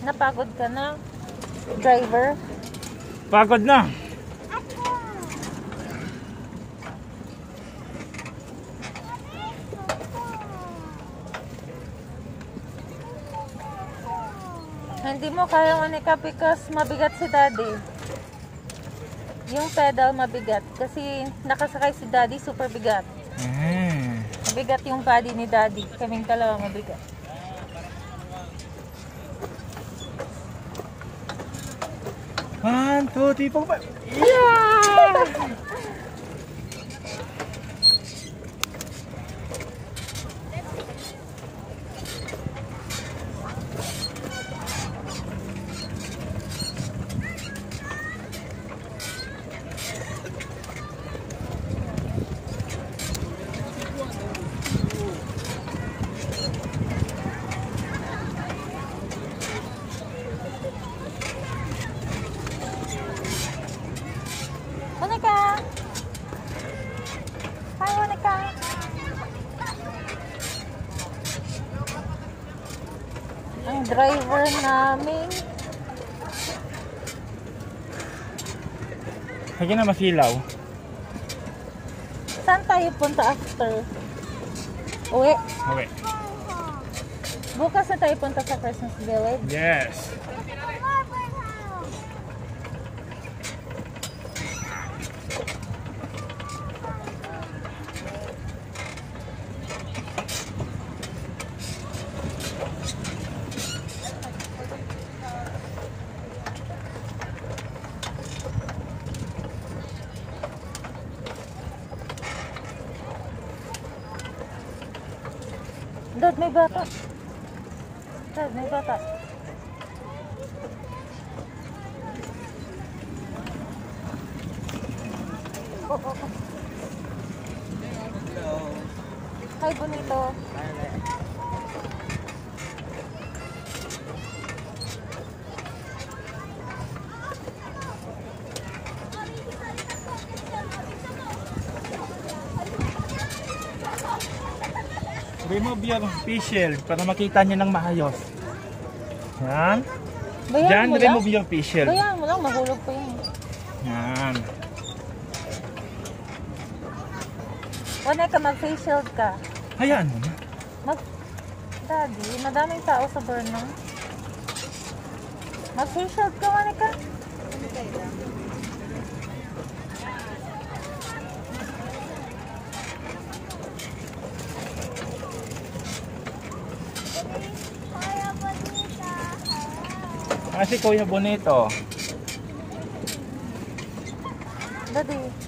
Napagod ka na, driver? Pagod na. Hindi mo kaya Monica because mabigat si daddy. Yung pedal mabigat kasi nakasakay si daddy, super bigat. Mabigat yung body ni daddy. Kaming dalawa mabigat. One, two, three, four, five. Yeah! Monica! Hi, Monica! Ang driver namin. Lagi na masilaw. Saan tayo punta after? Uwi. Okay. Bukas na tayo punta sa Christmas Village. Yes. Dad, may bata. Dad, may bata. Hi, bonito. Remove yung face shield para makita nyo ng maayos. Yan. Bayan Diyan, mo lang. remove yung face shield. Bayan mo lang, mahulog pa yun. Yan. Monica, mag-face shield ka. Hayaan mo na. Daddy, madaming tao sa Burnham. Mag-face shield ka, Monica. Kasi Kuya Bonito. Daddy.